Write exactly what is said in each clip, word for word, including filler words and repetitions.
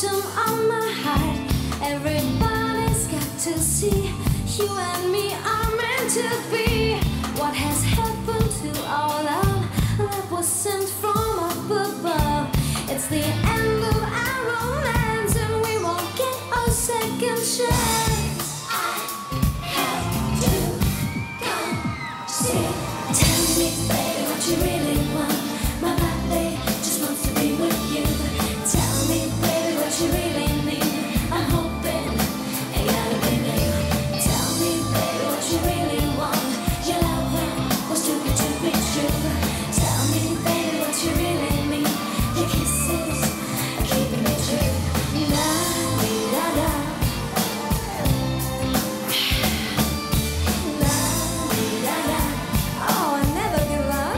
bottom of my heart. Everybody's got to see you and me are meant to be. What has happened to our love that was sent from up above? It's the end of our romance and we won't get a second chance. I have to come see. Tell me, baby, what you really want. My body just wants to be with you. Tell me, baby, what you really need. I'm hoping it gotta be new. Tell me, baby, what you really want. Your loving was too good to be true. Tell me, baby, what you really need. Your kisses are keeping me true. La la la. La la la. Oh, I never give up.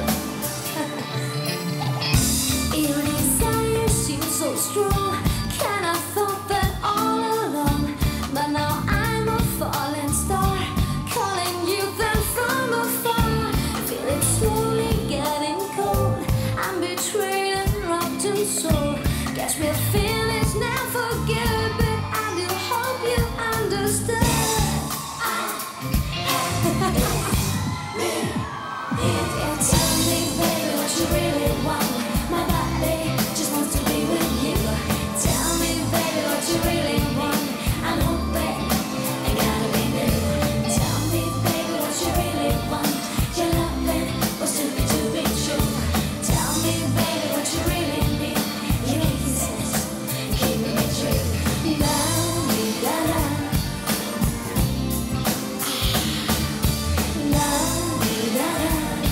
Your desire seems so strong. Can I thought that all along? But now I'm a falling star, calling you then from afar. Feel it slowly getting cold. I'm betrayed and robbed in soul. Guess we'll finish now for good, but I do hope you understand. I yeah, tell me, baby, what you really want. My body just wants to be with you. Tell me, baby, what you really want. I'm hoping it gotta be new. Tell me, baby, what you really want. Your loving was too good to be true. Tell me, baby, what you really need. Your kisses keeping me true. La la la. La la la.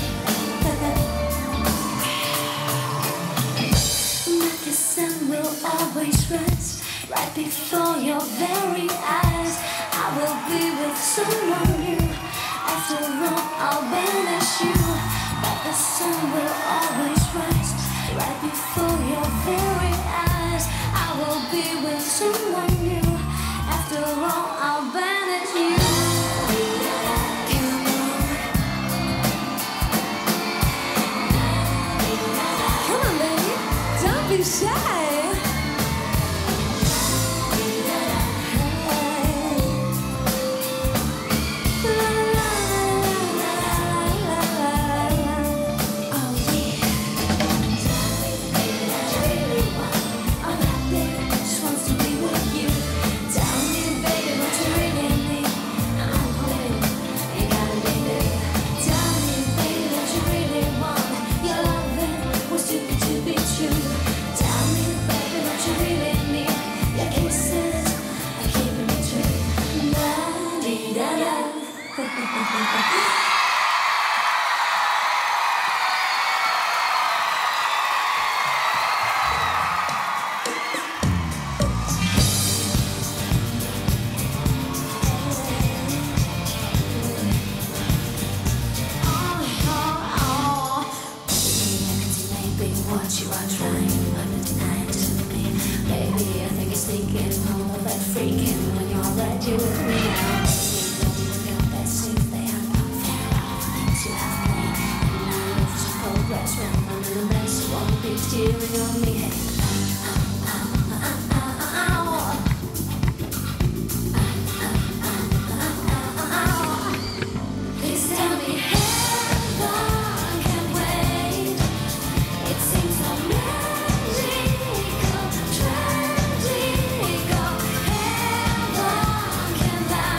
The sun will always rise right before your very eyes. I will be with someone new. After all, I'll banish you. But the sun will always rise right before your very eyes. I will be with someone new. After all, I'll banish you. Come on. Come on, baby. Don't be shy. What you are trying, but not denying to me. Baby, I think it's thinking all that freaking when you're ready with me now. Baby, don't even that sweet they are not fair. All the things you have made, and now if it's progress when I'm in the mess, you won't be steering on me. Hey, ow, ow, ow, ow, ow, ow. Please tell me, heaven can wait. It seems so magical, tragical. Heaven can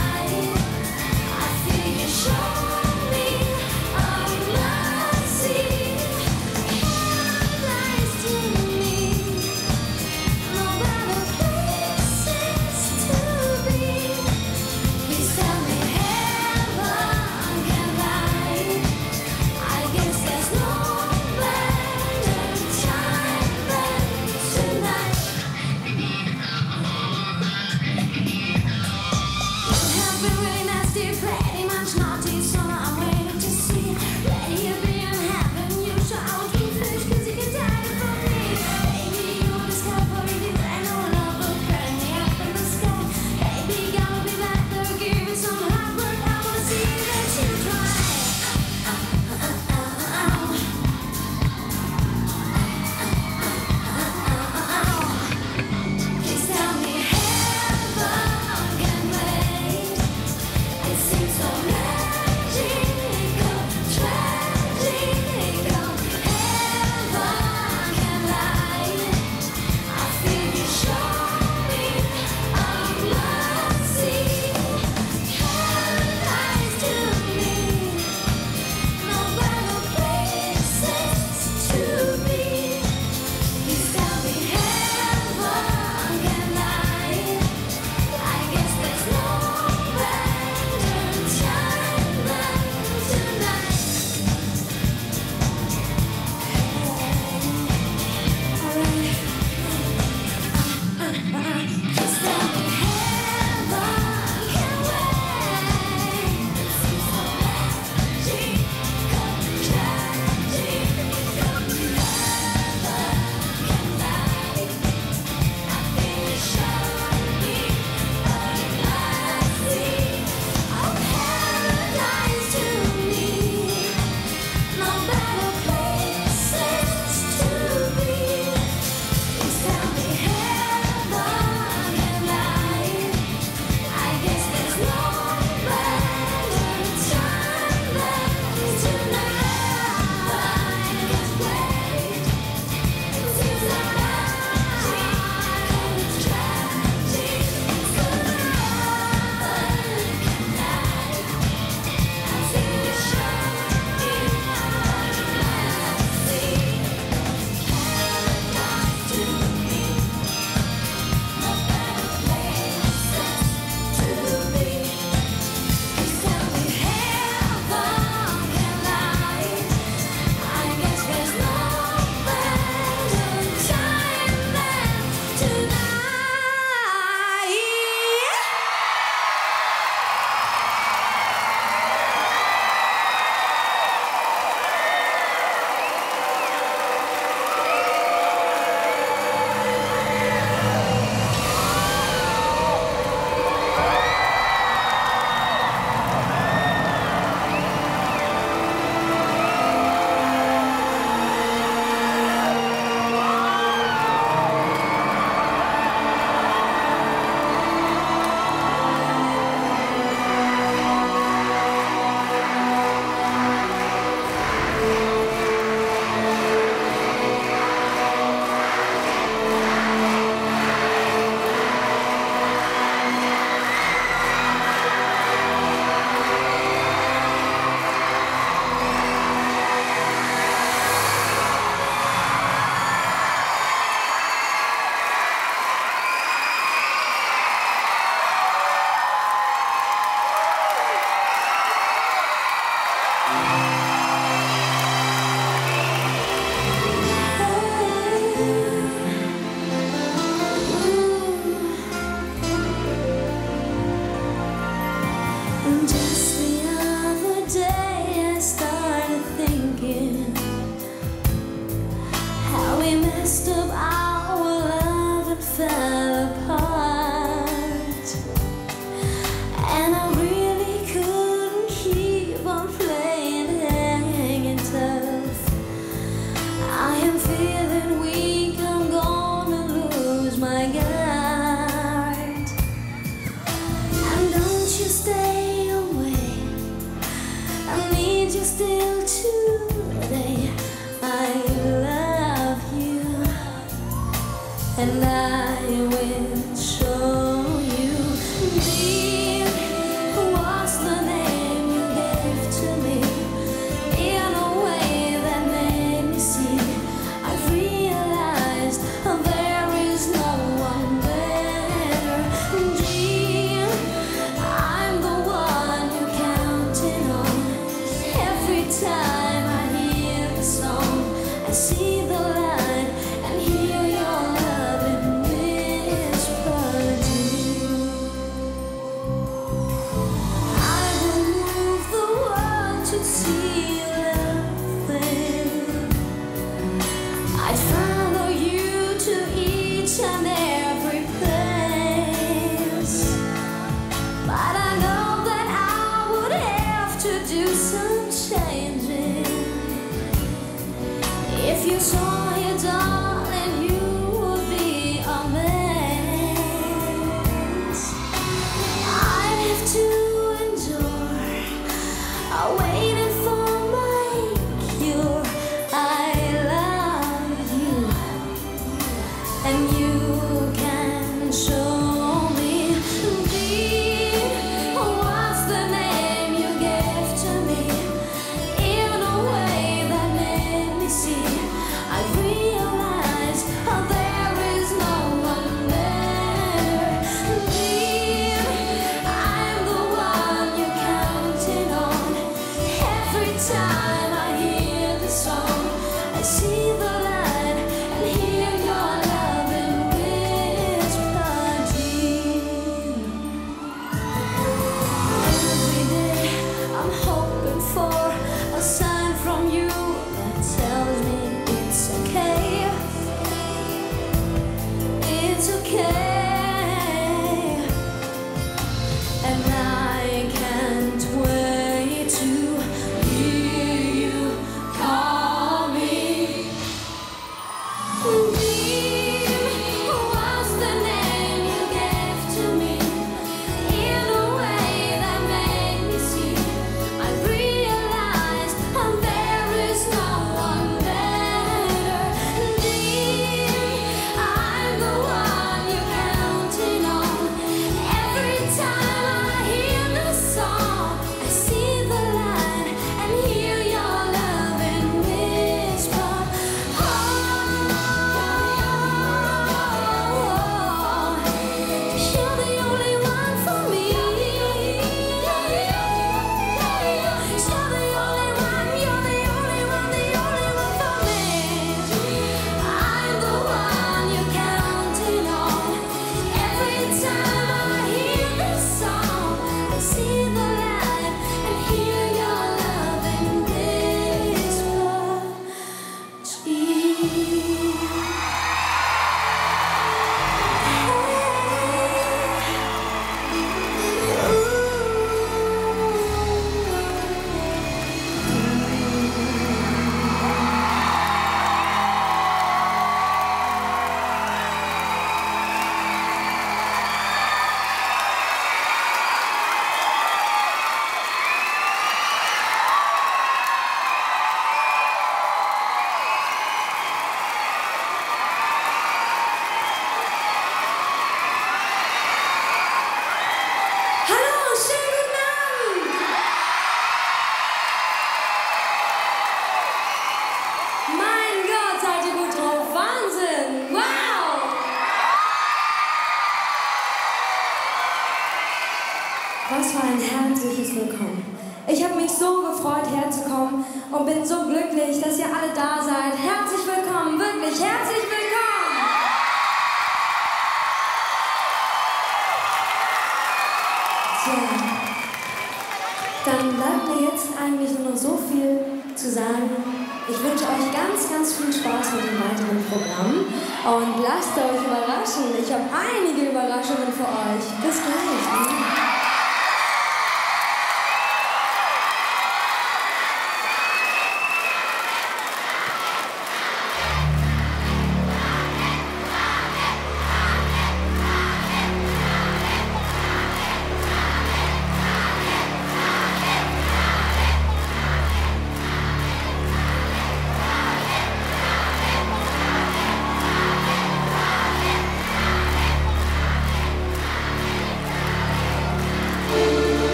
still today. I love you, and I will show you. Dear was the name you gave to me, in a way that made me see. I've realized there is no one better. Dear, I'm the one you're counting on. Every time I hear the song, I see the light and hear your loving whisper. I will move the world to see everything. I'd follow you to each and every place, but I know that I would have to do some changing. If you saw it, darling, you would be amazed. I'd have to endure uh, waiting for my cure. I love you, and you can show me. Dear, what's the name you gave to me, in a way that made me see. I realized uh, there is no one better. Dear, I'm the one you're counting on. Every time I hear the song, I see the light and hear your loving whisper. Dear, every day I'm hoping for a sign from you that tells me it's okay. It's okay, and I can't wait to hear you call me. Dear, what's the name you gave to me, in a way that made me see. I realized uh, there is no one better. Dear, I'm the one you're counting on. Every time I hear the song, I see the light and hear your loving whisper. Oh, you're the only one for me. You're the only one, you're the only one, the only one for me. I'm the one you're counting on. Every time I hear this song, I see the light and hear your loving whisper. Hallo, schönen guten Abend! Mein Gott, seid ihr gut drauf? Wahnsinn! Wow! Was für ein herzliches Willkommen. Ich habe mich so gefreut, herzukommen und bin so glücklich, dass ihr alle da seid. Herzlich willkommen, wirklich herzlich willkommen! Tja, dann bleibt mir jetzt eigentlich nur noch so viel zu sagen. Ich wünsche euch ganz, ganz viel Spaß mit dem weiteren Programm und lasst euch überraschen. Ich habe einige Überraschungen für euch. Bis gleich.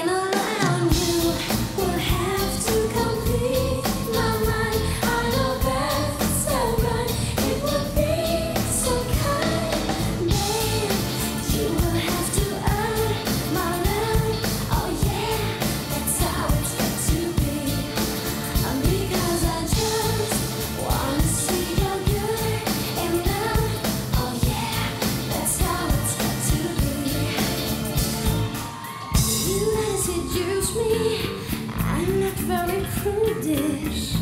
walking around. You will have to complete my mind. I know that's not right. It would be so kind, babe. You will have to earn my love. Oh yeah, that's how it's got to be. Because I just wanna see you good enough. Oh yeah, that's how it's got to be. You let it seduce me. I'm not very prudish.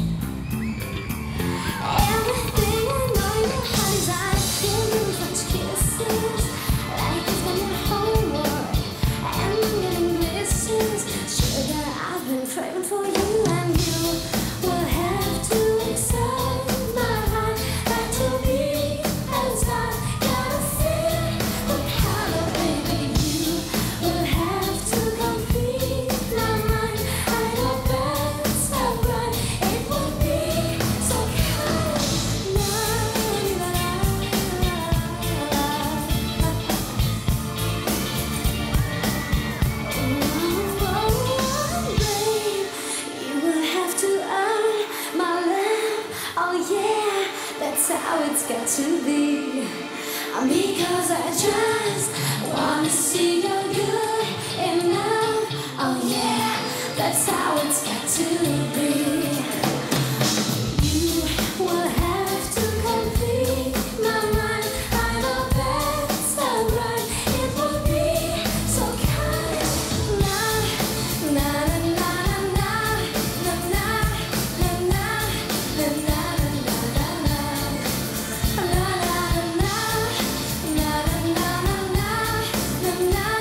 Everything I know you have is I can do such kisses. Like it's been your homework and I'm getting blisters. Sugar, I've been craving for you, and you will have to accept my heart. Got to be outside, gotta feel the color, baby. You will have to complete my mind. I know that's not right. It would be so kind. La, la, la, la, la. Oh, babe, you will have to earn my love. Oh yeah, that's how it's got to be. Because I just wanna see you good enough. Oh yeah, that's how it's got to be. You will have to complete my mind. I know that's not right. It would be so kind. Na na na na na na na na na na na na na. La la la la la la la la la la.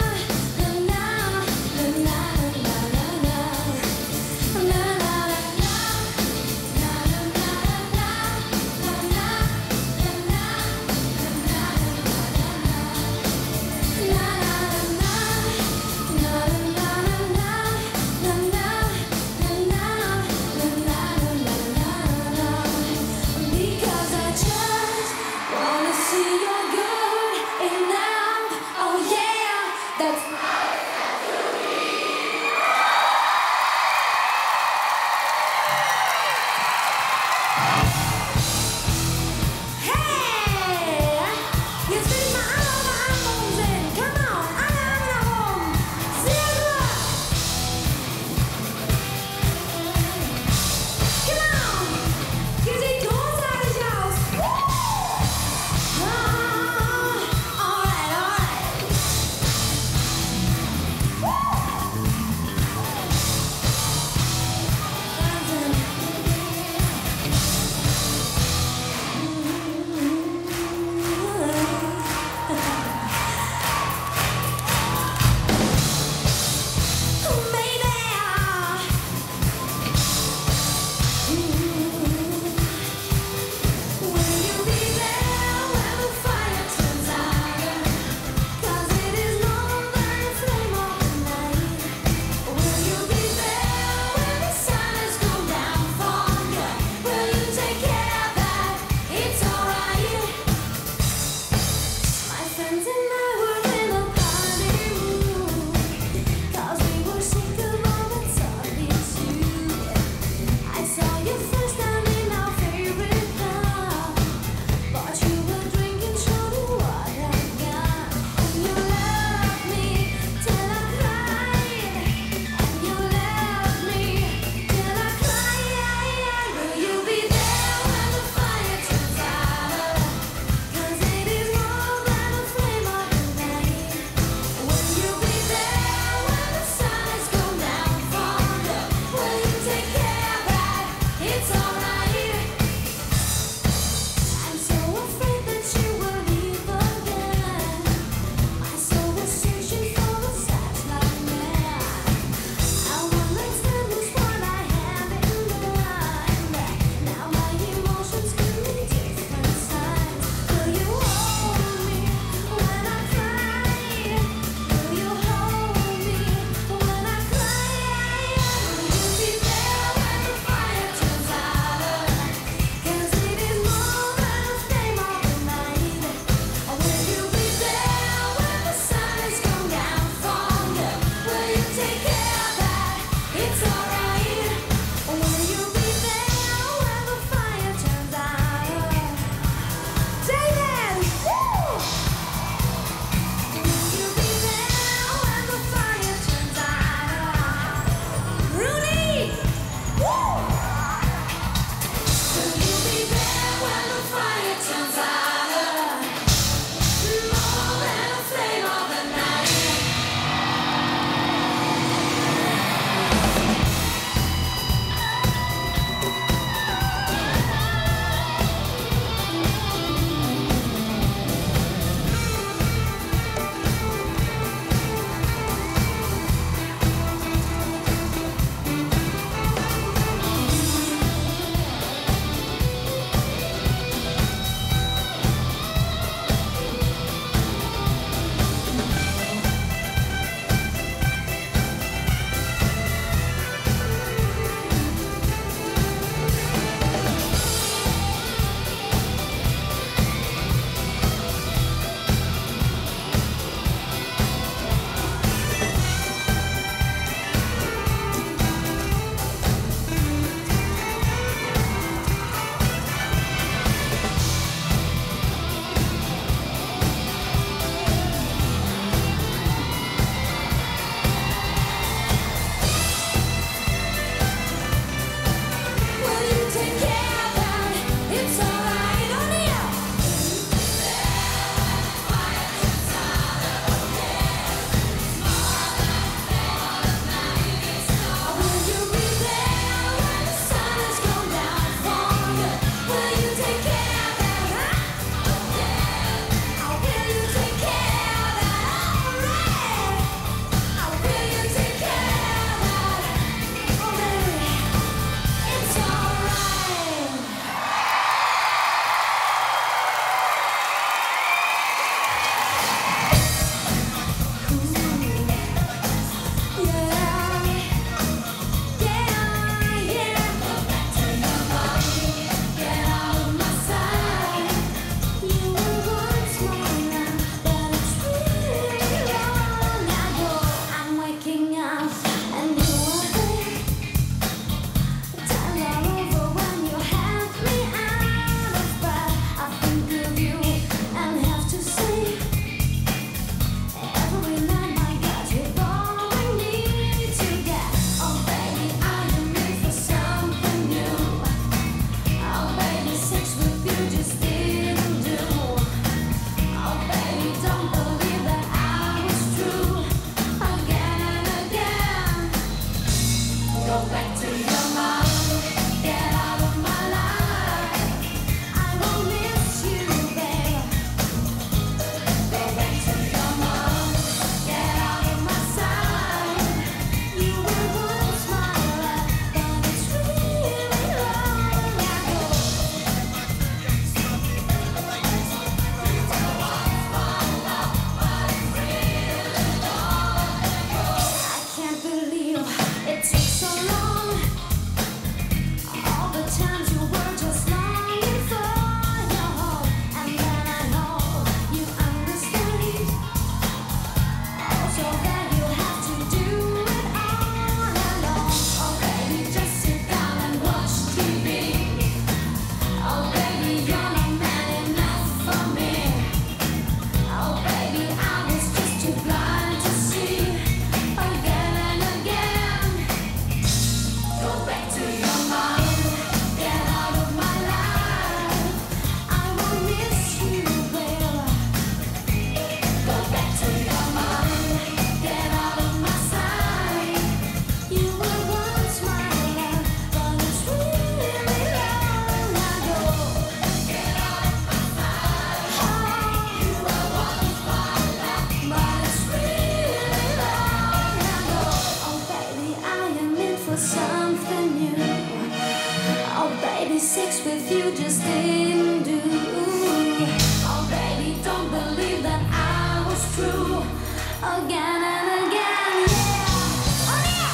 best with you just didn't do. Oh baby, don't believe that I was true. Again and again, yeah. Oh yeah.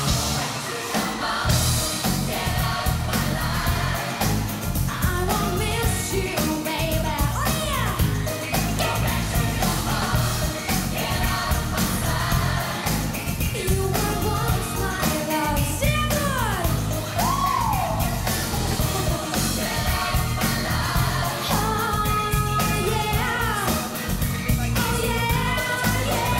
I won't miss you, baby. Oh yeah. Get back to your heart. Get out of my life. You were once my love. Sing good. Get out of my life. Oh yeah. Oh yeah, yeah.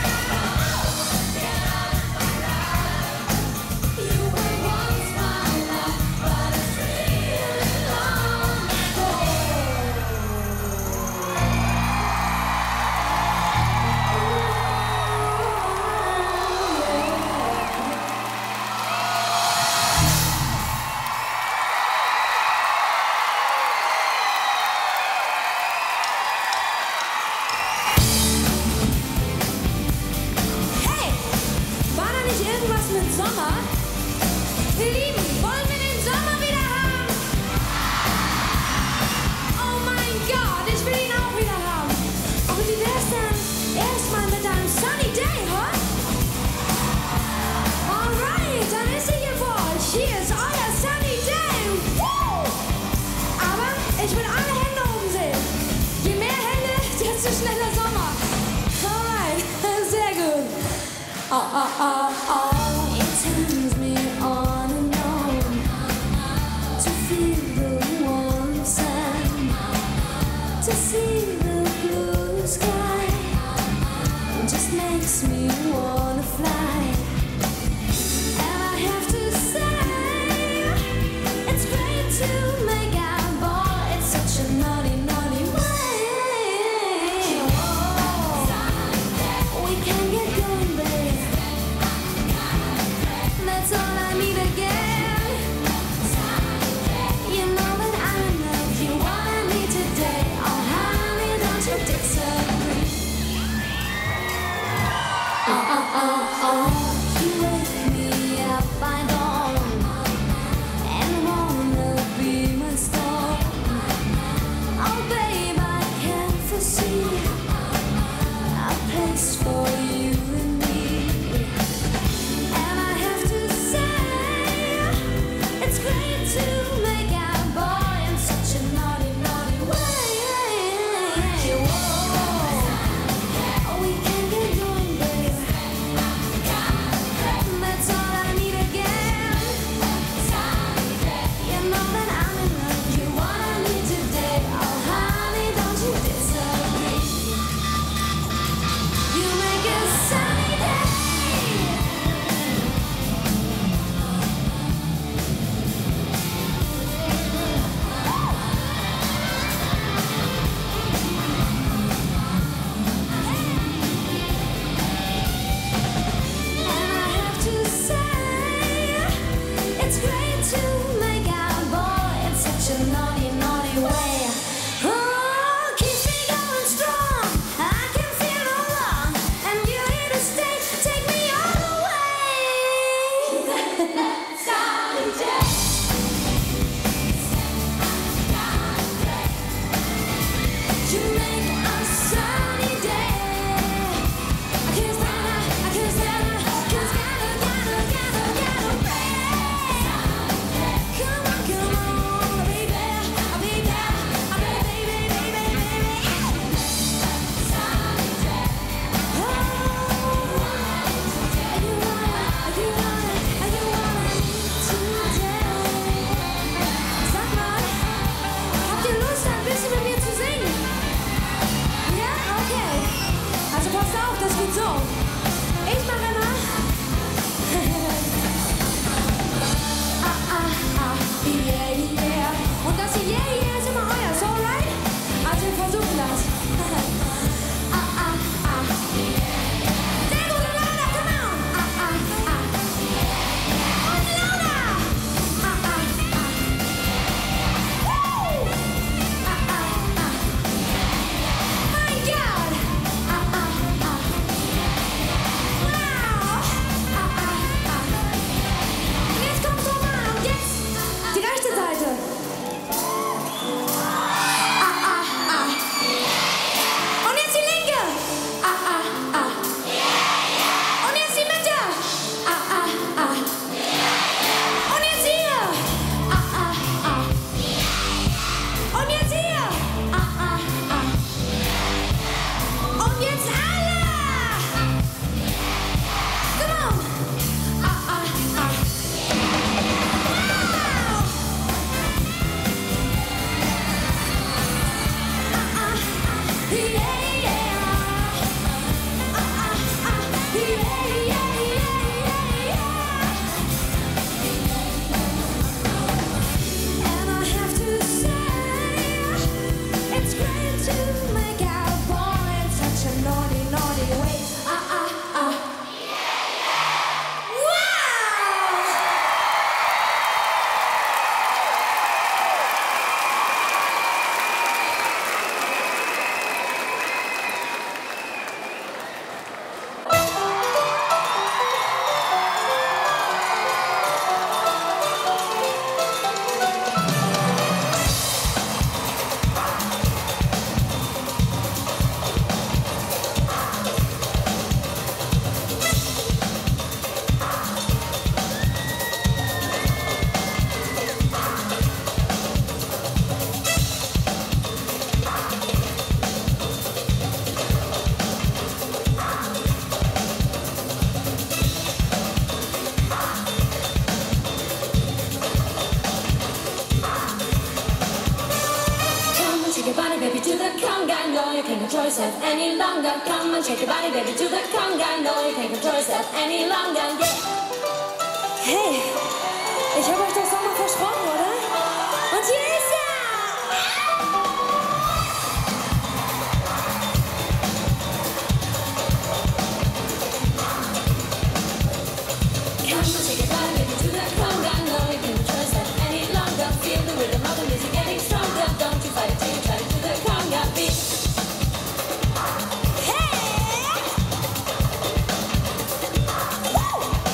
You were once my love, but it's really long Hey, war da nicht irgendwas mit Sommer? Ihr Lieben, wollen wir den Sommer wieder haben? Oh mein Gott, ich will ihn auch wieder haben. Aber wie wär's denn erstmal mit einem Sunny Day, huh? Alright, dann ist er hier für euch. Hier ist euer Sunny Day. Woo! Aber ich will alle Hände oben sehen. Je mehr Hände, desto schneller Sommer. Alright, sehr gut. Oh, oh, oh, oh. It turns me on and on to feel the warm sun, to see the blue sky. It just makes me wanna fly. And I have to say, it's great to make our ball. It's such a naughty, naughty way. We can get going, babe. That's all I need again. You know that I love you, want me today. Oh, honey, don't you disagree? Oh, oh, oh, oh. control yourself any longer. Come on, shake your body, baby, to the conga. No, you can't control yourself any longer, yeah. Hey, ich habe euch das doch mal versprochen, oder? Und hier ist er! Come on, shake your body, baby, to the conga. No, you can't control yourself any longer. Feel the rhythm of the music getting stronger. Don't you fight it till you try to do the conga beat. Hey! Woo!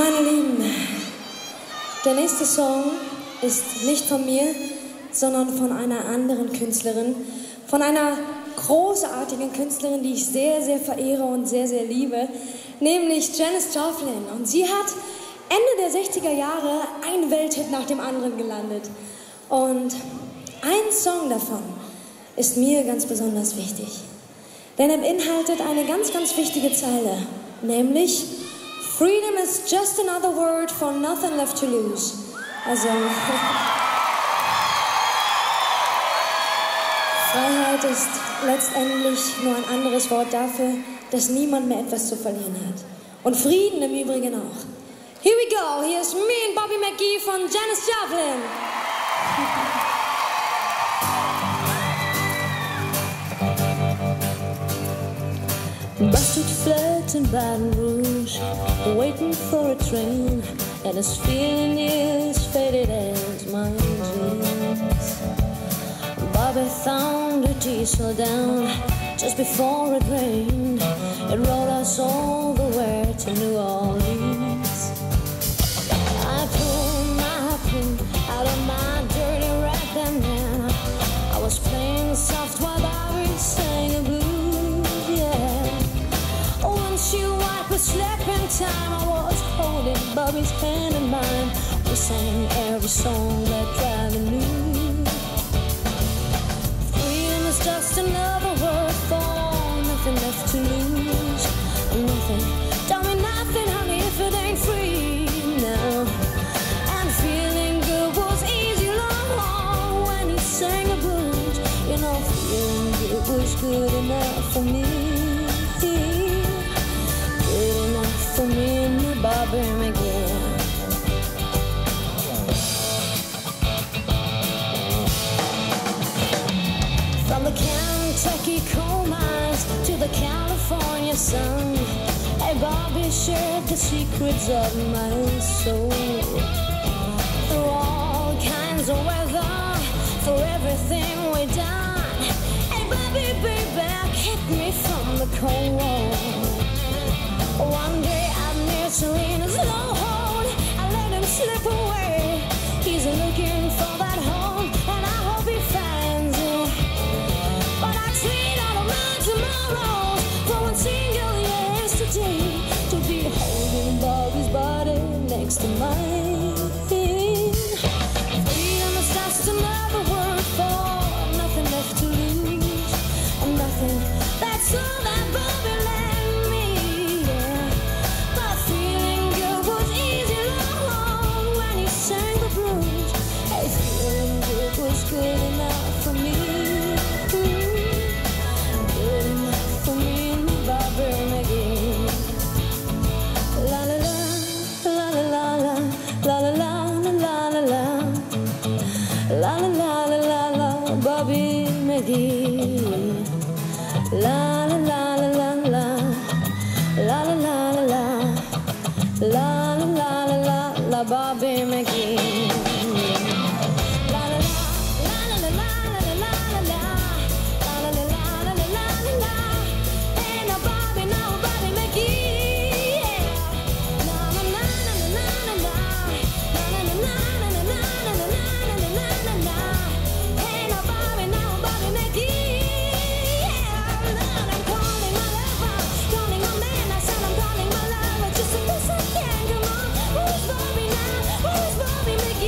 Meine Lieben, der nächste Song ist nicht von mir, sondern von einer anderen Künstlerin, von einer großartigen Künstlerin, die ich sehr, sehr verehre und sehr, sehr liebe, nämlich Janis Joplin. Und sie hat Ende der sechziger Jahre einen Welthit nach dem anderen gelandet. Und ein Song davon ist mir ganz besonders wichtig. Denn er beinhaltet eine ganz, ganz wichtige Zeile, nämlich Freedom is just another word for nothing left to lose. Also, Freiheit ist letztendlich nur ein anderes Wort dafür, dass niemand mehr etwas zu verlieren hat. Und Frieden im Übrigen auch. Here we go, here's me and Bobby McGee von Janis Joplin. Busted flat in Baton Rouge, waiting for a train, and his feeling is faded as my dreams. Bobby found a diesel down just before it rained. It rode us all the way to New Orleans. I pulled my pin out of my dirty rap, and then I was playing soft while Bobby sang a blues, yeah. Once you wipe a slapping time, I was holding Bobby's hand in mine. We sang every song that Driver knew. Freedom is just another word for nothing left to lose. Nothing, tell me nothing, honey, if it ain't free now. And feeling good was easy long when he sang the blues. You know, feeling good was good enough for me. Good enough for me and my Bobby McGee. From the Kentucky coal mines to the California sun, hey, Bobby shared the secrets of my soul. Through all kinds of weather, for everything we done, hey, Bobby, baby, kept me from the cold. One day I'm near Serena's low hold, I let him slip away. He's looking for that home, and I hope he finds it. But I trade all of my tomorrows for one single yesterday, to be holding Bobby's body next to mine. Freedom is just another word for nothing left to lose, and nothing, that's all that Bobby left me, yeah. But feeling good was easy long when he sang the blues. Hey, feeling good was good enough for me. Good enough for me and Bobby McGee. La la la, la la la la, la la la la la la, la la la la la la, Bobby McGee. La la la la la la, la la la la la, la la la la la, la Bobby McGee. La la la la la la la la la la, la la la la la la la. Ain't no Bobby, no Bobby McGee, yeah. Na na na na na na na, na na na na na na na na na na na. Ain't no Bobby, no Bobby McGee, yeah. I'm calling my lover, calling my man. I said I'm calling my lover just in case I can. Come on, who's Bobby now? Who's Bobby McGee?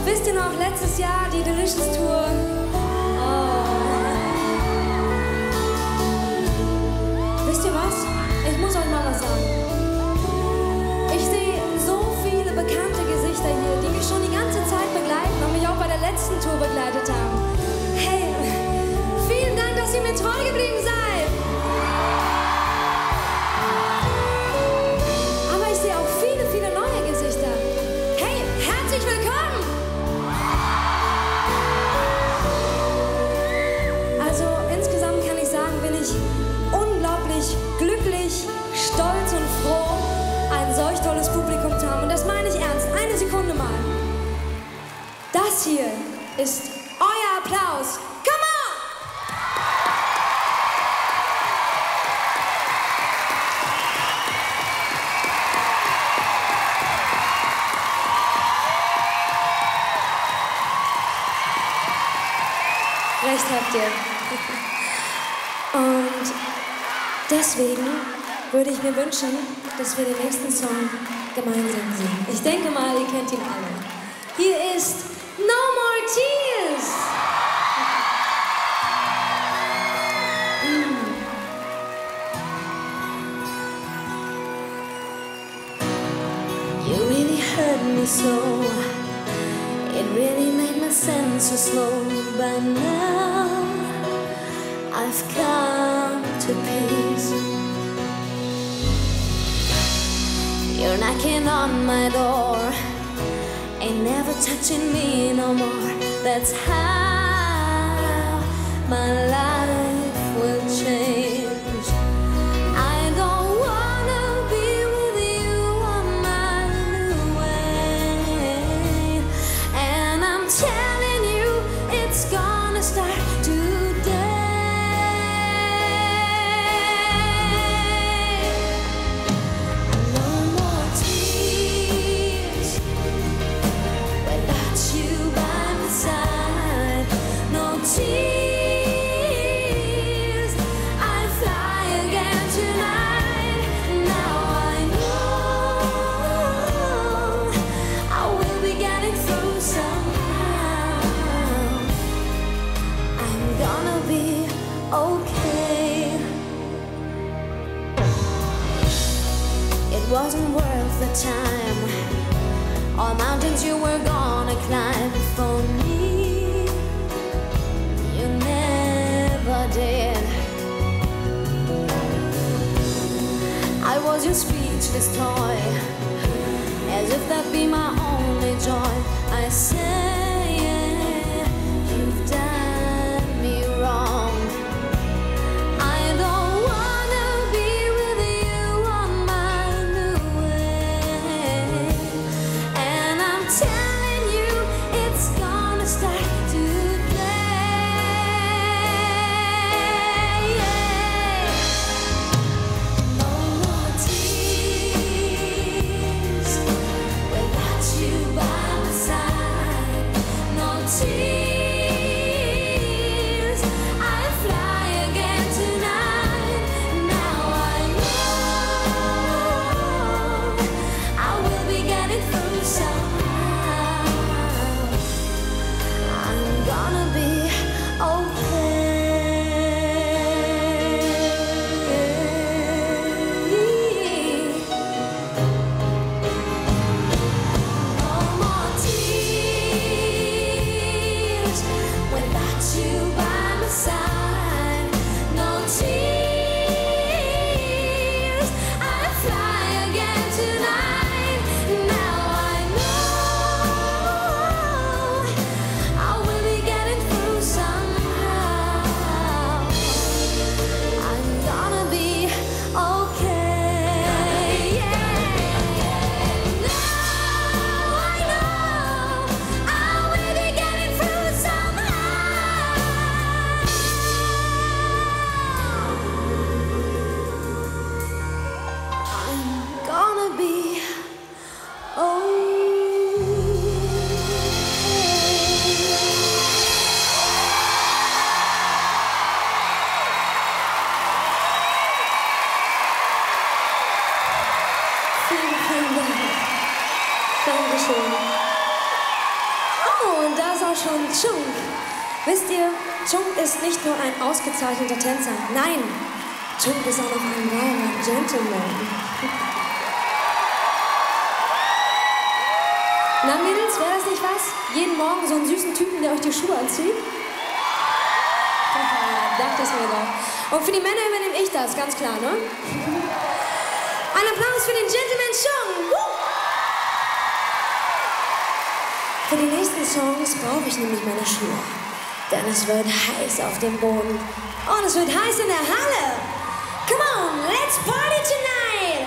wisst ihr noch, letztes Jahr die Delicious Tour. Oh. Wisst ihr was? Ich muss euch mal was sagen. Ich sehe so viele bekannte Gesichter hier, die mich schon die ganze Zeit begleiten und mich auch bei der letzten Tour begleitet haben. Hey, vielen Dank, dass ihr mir treu geblieben seid. Aber ich sehe auch viele, viele neue Gesichter. Hey, herzlich willkommen! Also insgesamt kann ich sagen, bin ich unglaublich glücklich, stolz und froh, ein solch tolles Publikum zu haben. Und das meine ich ernst. Eine Sekunde mal. Das hier ist euer Applaus. Come on! Recht habt ihr. Und deswegen würde ich mir wünschen, dass wir den nächsten Song gemeinsam singen. Ich denke mal, ihr kennt ihn alle. Hier ist No More Tears. Mm. You really hurt me so. It really made my senses slow. But now I've come to peace. You're knocking on my door, ain't never touching me no more. That's how my life will change. I don't wanna be with you on my new way, and I'm telling you it's gonna start today. Tears, I fly again tonight. Now I know I will be getting through somehow. I'm gonna be okay. It wasn't worth the time. All mountains you were gonna climb for me. Did. I was your speechless toy, as if that be my only joy. I say you've done me wrong. I don't wanna be with you on my new way, and I'm telling you it's gonna start today. Oh, und da ist auch schon Chung. Wisst ihr, Chung ist nicht nur ein ausgezeichneter Tänzer. Nein, Chung ist auch noch ein wahrer Gentleman. Na Mädels, wäre das nicht was? Jeden Morgen so einen süßen Typen, der euch die Schuhe anzieht? Dachte ich mir doch. Und für die Männer übernehme ich das, ganz klar, ne? Ein Applaus für den Gentleman Chung! Woo! Für die nächsten Songs brauche ich nämlich meine Schuhe. Denn es wird heiß auf dem Boden. Und es wird heiß in der Halle. Come on, let's party tonight!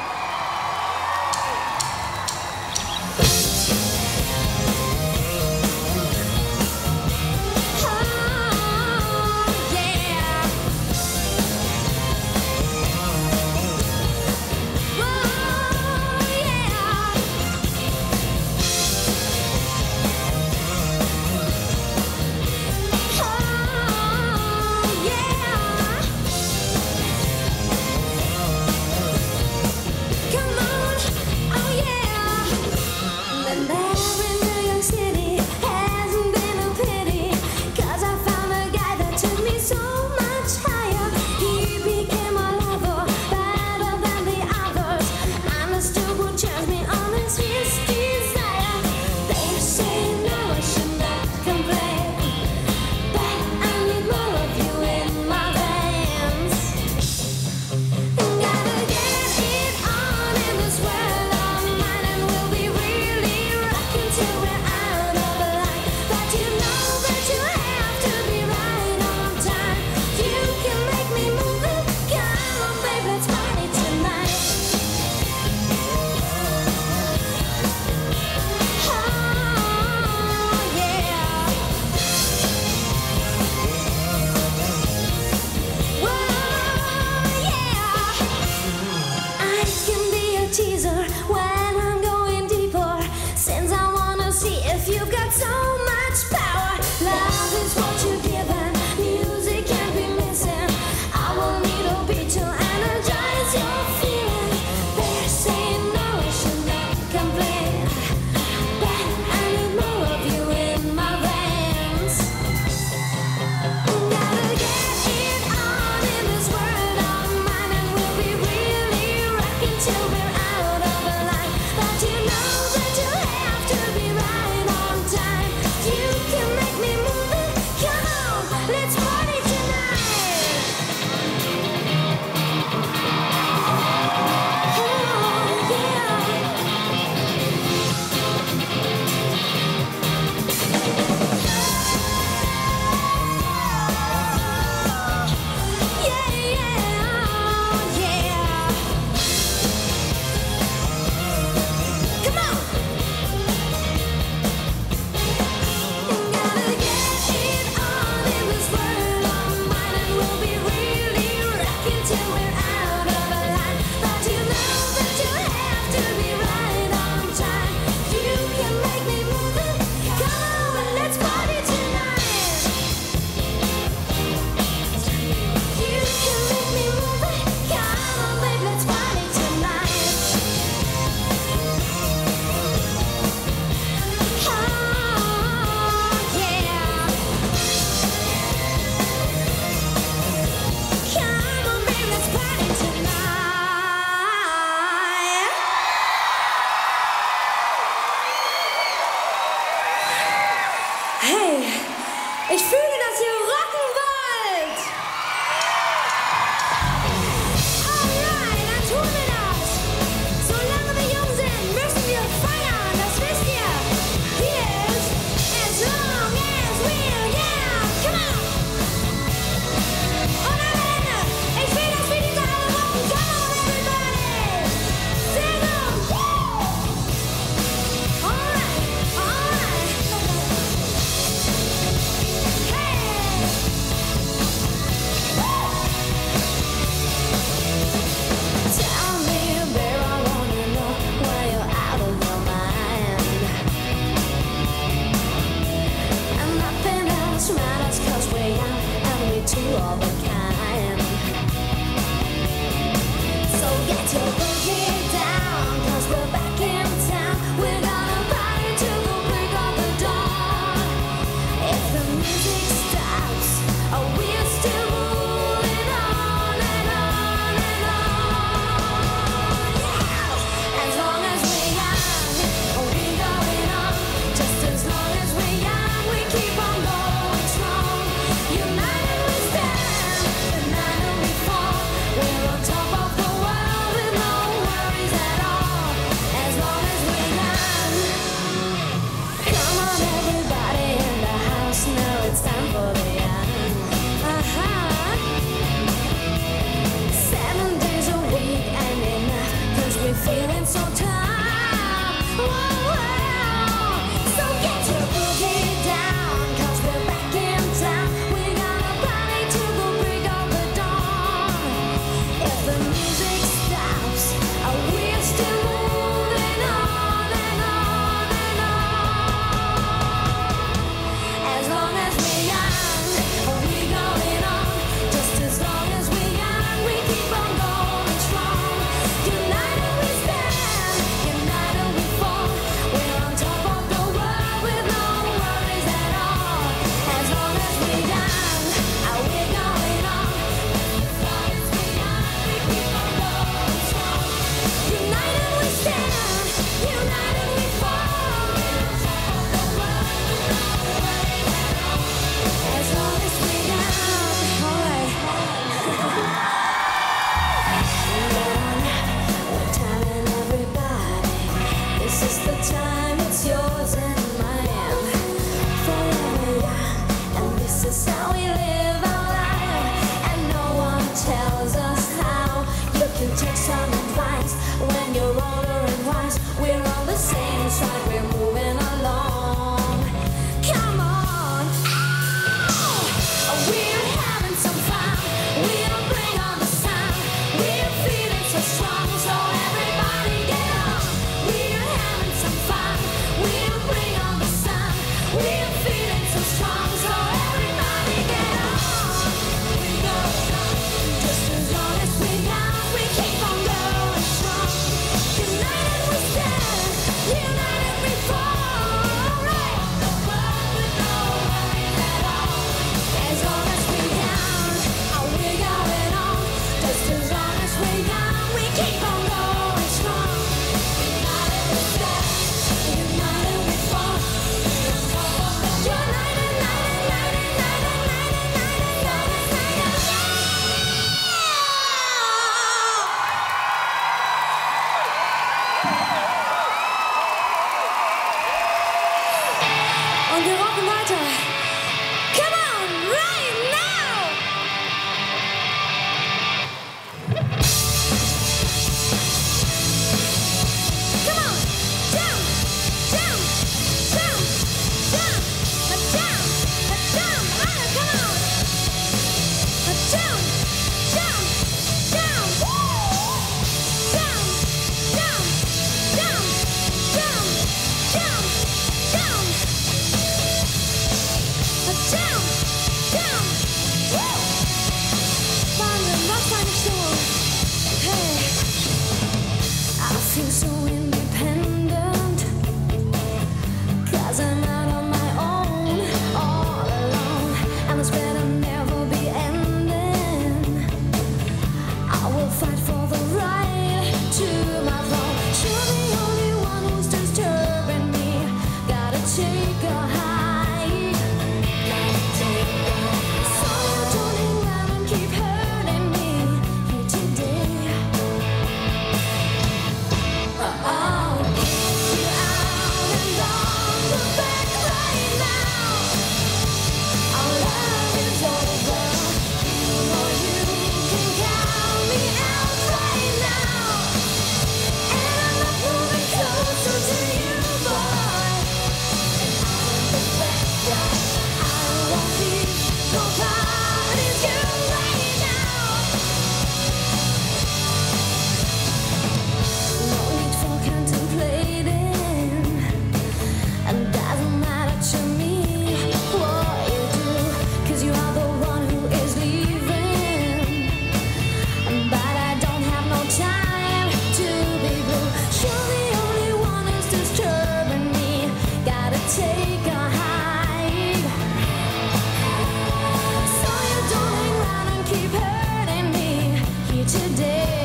Ich fühle, dass ihr rocken wollt. Alright, dann tun wir das. Solange wir jung sind, müssen wir feiern, das wisst ihr. Here's as long as we're young. Come on. Und am Ende, ich will, dass wir diese alle rocken. Come on, everybody. Sing on. Alright, alright. Tell me, babe, I wanna know why you're out of your mind. And nothing else matters 'cause we're young and we two of a kind. So get your boogie down 'cause we're back in town. We're gonna party till the break of the dawn. Wir rocken weiter. Come on, right now! Come on, jump, jump, jump, jump, jump, jump, ah, come on. Jump, jump, jump, woo! Jump, jump, jump, jump, jump, jump. Jump, jump, woo! Wahnsinn, was für eine Stimmung. Hey, I feel so independent, 'cause I'm out on my own, all alone, and this better never be ending. I will fight for the right to my throne. You're the only one who's disturbing me. Gotta take a hike. Gotta take a hike. So you don't hang around and keep hurting me here today. I'll kick you out and don't look back right now. Our love is over. You know you can count me out right now. And I'm not moving closer to you, boy. And I know the fact that I won't be nobody's girl right now. No need for contemplating. And doesn't matter to me what you do, 'cause you are the one who is leaving. But I don't have no time to be blue. You're the only one who's disturbing me. Gotta take a hike. So you don't hang around and keep hurting me here today.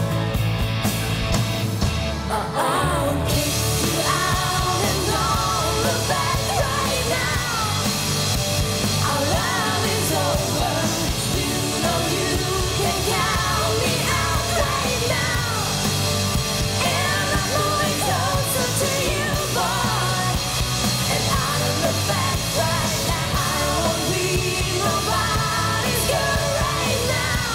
I'll kick you out and don't look back right now. Our love is over. You know you can count me out right now. And I'm not moving closer to you, boy. And I know the fact right now I won't be nobody's girl right now.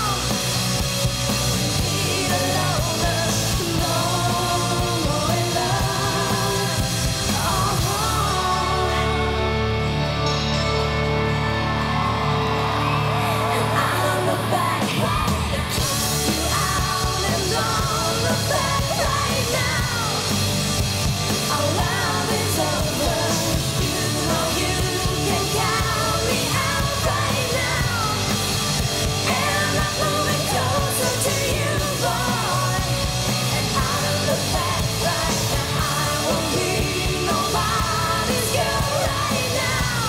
Need a loner, no more in love. Oh, and I don't look back. Kick you out and don't look back right now. Our love is over. You know you can count me out right now. And I'm not moving closer to you, boy. And I don't look back right now. I won't be nobody's girl right now.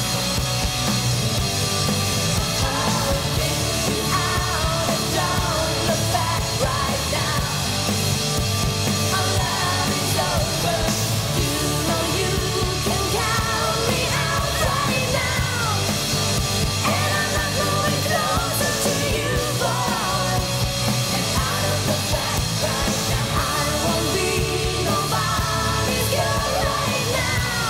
I'll kick you out and don't look back right now. Our love is over. You know you can count me out right now. And I'm not moving closer to you, boy. And I don't look back right now. I won't be nobody's girl right now.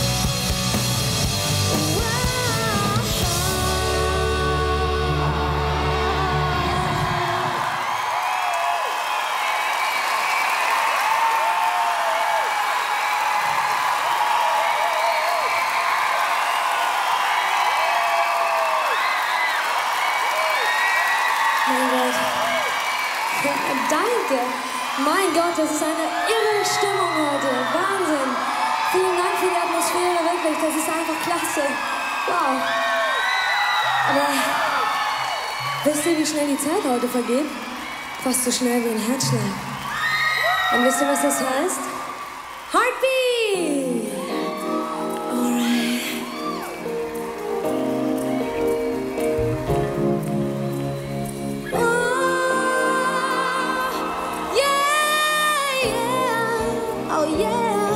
Mein Gott. Ja, danke. Mein Gott, das ist eine irre Stimmung heute. Wahnsinn. Vielen Dank für die Atmosphäre, wirklich. Das ist einfach klasse. Wow. Aber wisst ihr, wie schnell die Zeit heute vergeht? Fast so schnell wie ein Herzschlag. Und wisst ihr, was das heißt? Heartbeat! Alright. Oh, yeah, yeah. Oh, yeah.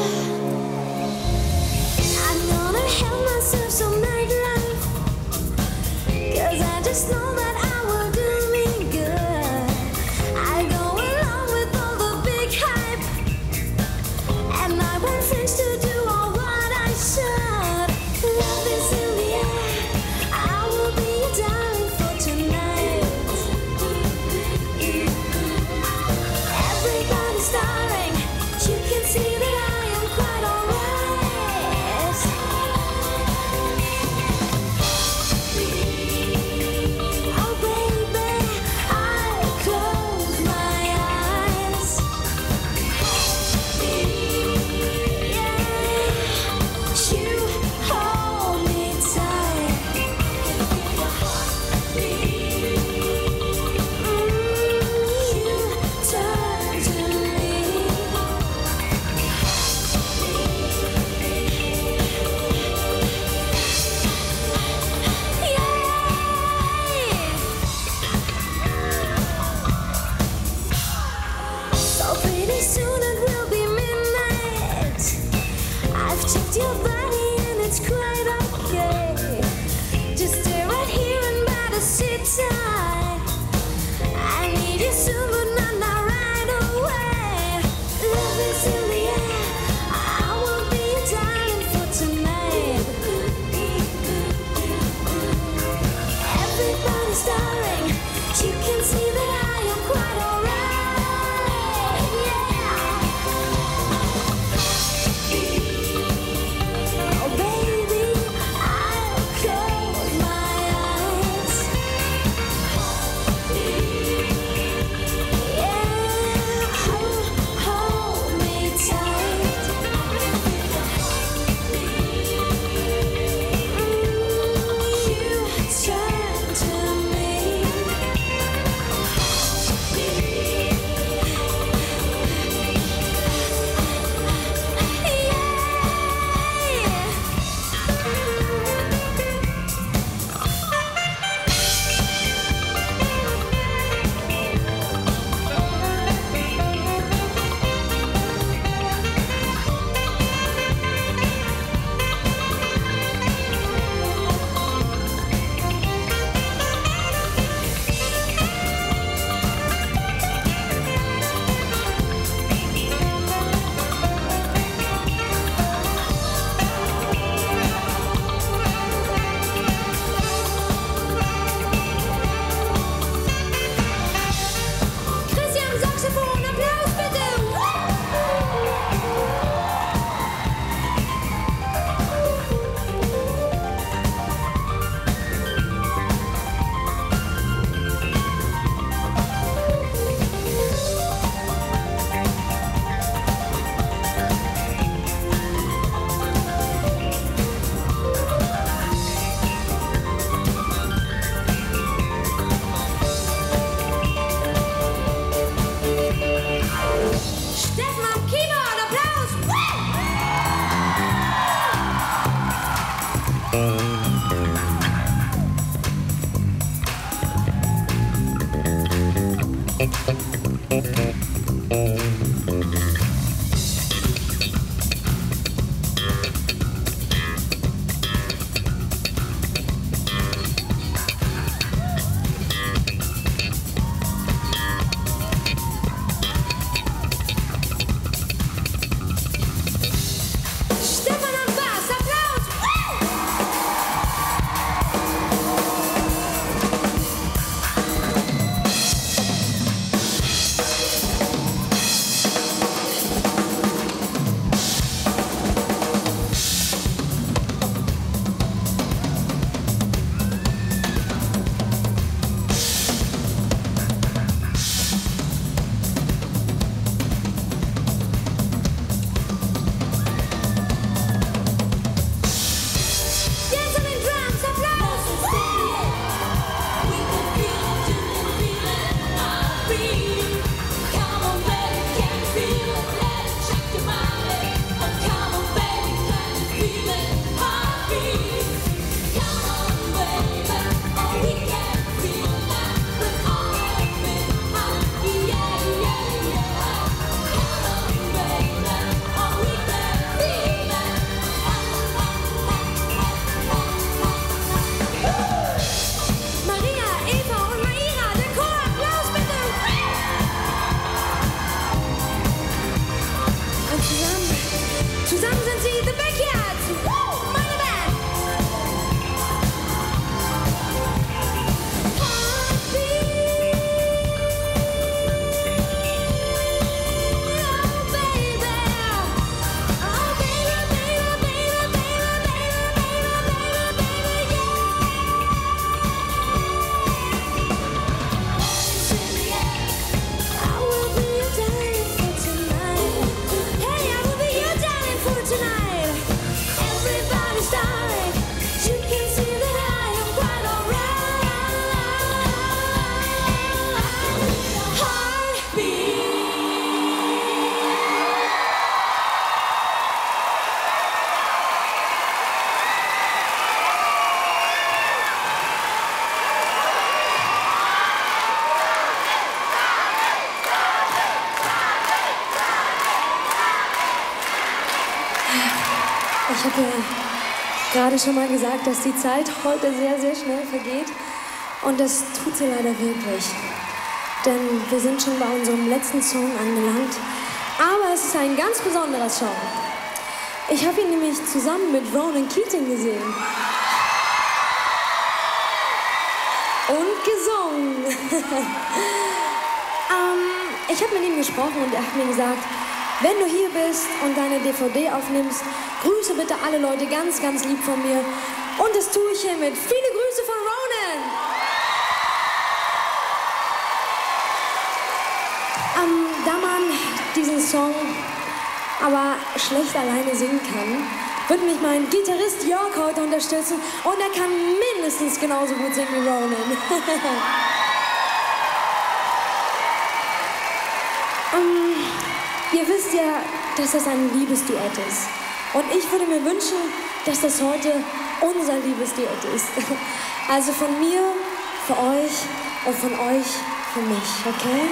I'm gonna help myself some nightlife, 'cause I just know that I will do me good. I go along with all the big hype. Ich habe ja gerade schon mal gesagt, dass die Zeit heute sehr, sehr schnell vergeht. Und das tut sie leider wirklich. Denn wir sind schon bei unserem letzten Song angelangt. Aber es ist ein ganz besonderer Song. Ich habe ihn nämlich zusammen mit Ronan Keating gesehen. Und gesungen. ähm, ich habe mit ihm gesprochen und er hat mir gesagt, wenn du hier bist und deine D V D aufnimmst, grüße bitte alle Leute ganz, ganz lieb von mir. Und das tue ich hiermit. Viele Grüße von Ronan. Ähm, da man diesen Song aber schlecht alleine singen kann, wird mich mein Gitarrist Jörg heute unterstützen und er kann mindestens genauso gut singen wie Ronan. ähm, ihr wisst ja, dass das ein Liebesduett ist. Und ich würde mir wünschen, dass das heute unser Liebesduett ist. Also von mir für euch und von euch für mich, okay?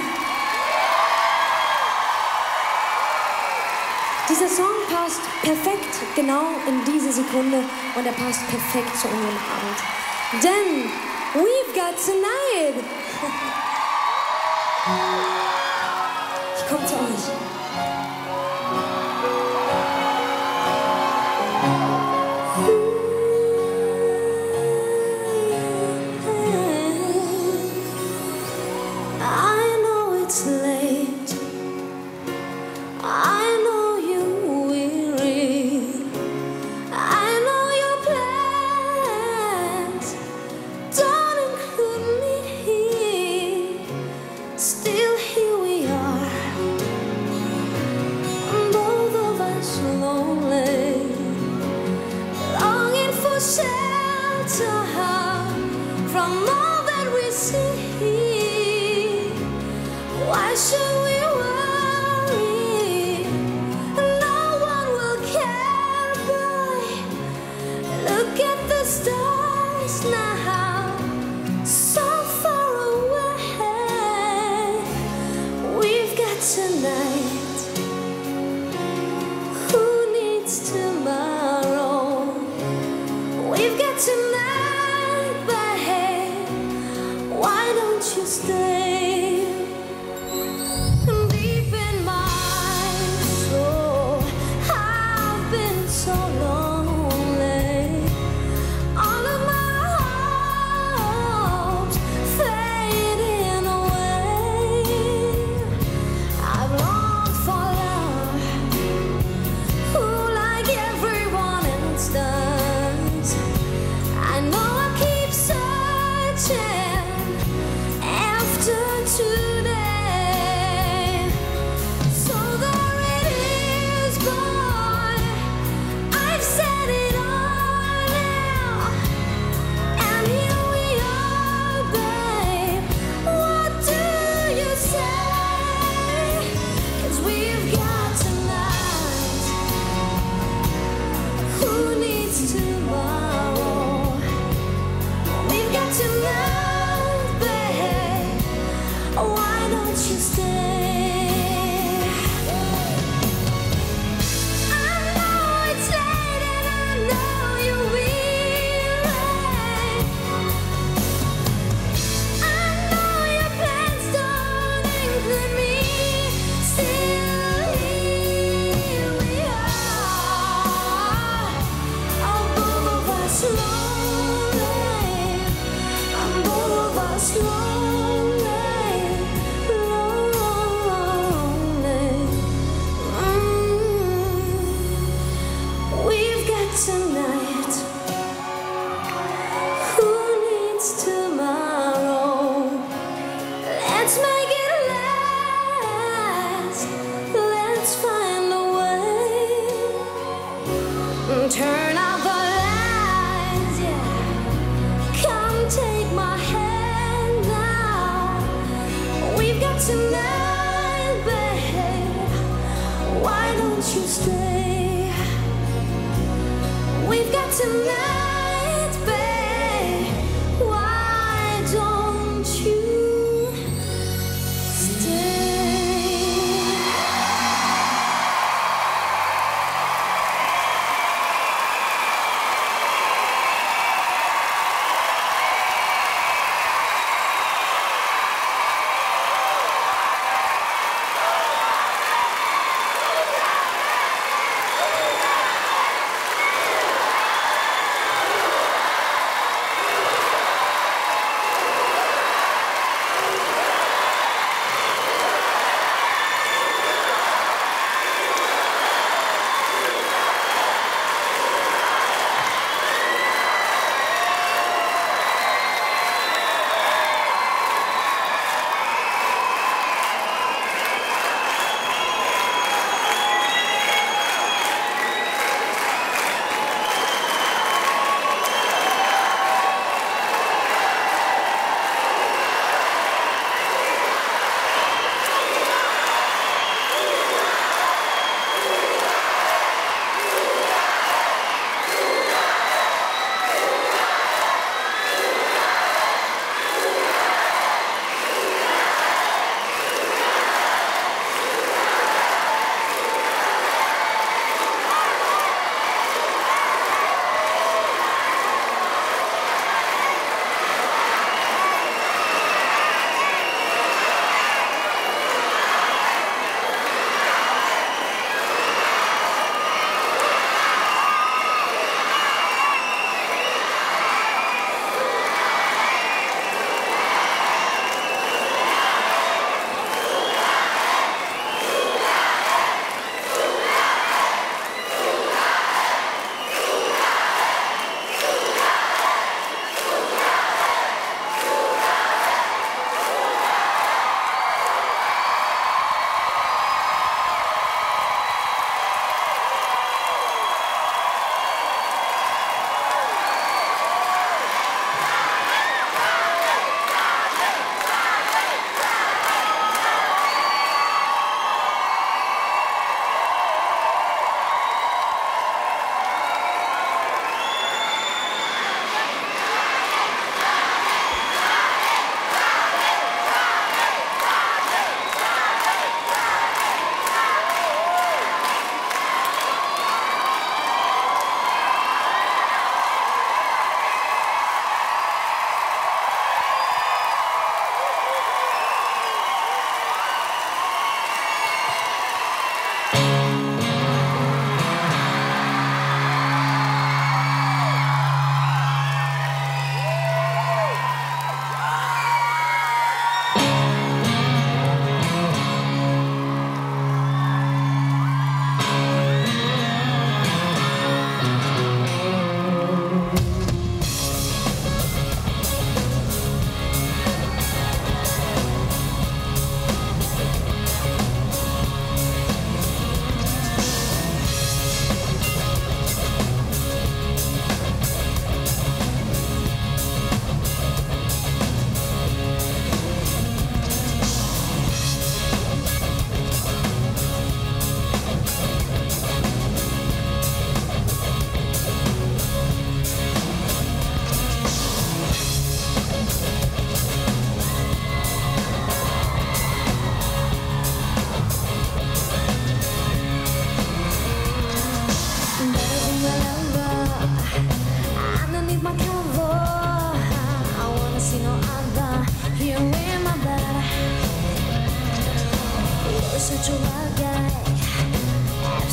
Dieser Song passt perfekt genau in diese Sekunde und er passt perfekt zu unserem Abend. Denn we've got tonight. Ich komme zu euch. I know it's late. I know you're weary. I know your plans don't include me here. Still here we are, both of us lonely, longing for shelter from all that we see. Why should we worry? No one will care, boy. Look at the got tonight, babe. Why don't you stay? Deep in my soul, I've been so lonely. All of my hopes fading away. I've longed for love, who like everyone else does. I know I keep searching after today. So there it is, boy. I've said it all now, and here we are, babe. What do you say? 'Cause we've got tonight. Who needs tomorrow? We've got tonight, babe. Why don't you stay? I know it's late and I know you're weary. I know your plans don't include me. Still here we are. Oh, both of us lonely. I'm both of us lonely, lonely. Mm. We've got tonight. Who needs tomorrow? Let's make it last. Let's find a way. Turn out the lights, yeah. Come take my hand now. We've got tonight, babe. Why don't you stay? We've got tonight, babe. Why don't you stay?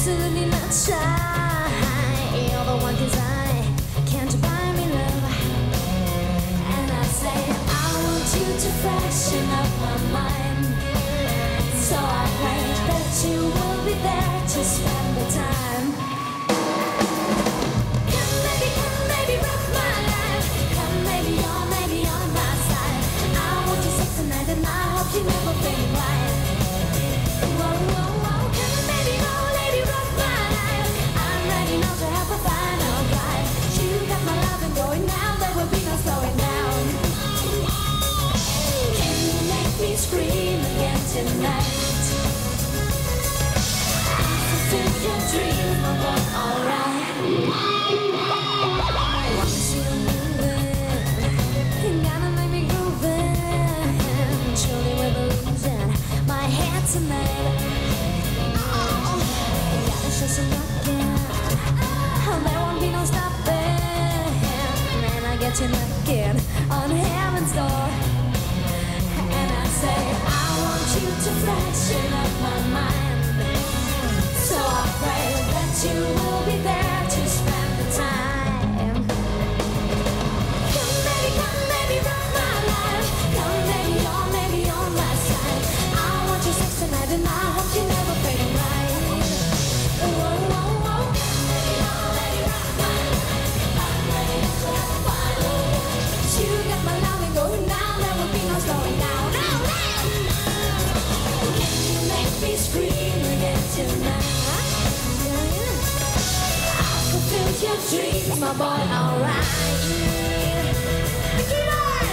absolutely not shy. You're the one design, can't you buy me love? And I say I want you to freshen up my mind. So I pray that you will be there to spend the time. Come baby, come baby, rock my life. Come baby, you're maybe on my side. I want you sex tonight and I hope you never fade right. Whoa, whoa, whoa, come baby, oh lady, rock my life. I'm ready now to have a final drive. You got my love and going now, there will be no slowing down. Can you make me scream again tonight? Fulfill your dreams, my boy, alright. Once you're moving, gotta make me grooving. Surely we're losing my head tonight. Oh, gotta show some rockin'. There won't be no stopping. And I get you knocking on heaven's door. And I say I want you to freshen up my mind. So I pray that you will be there to spend the time. Come baby, come baby, rock my life. Come baby, you're maybe on my side. I want your sex tonight and I hope you never fade right. Whoa, whoa, whoa. Come baby, oh lady, rock my life. I'm ready to have a final. You got my love and going down, there will be no slowing down. Now, now. Can you make me scream again tonight? Fulfill your dreams, my boy, alright. Come on!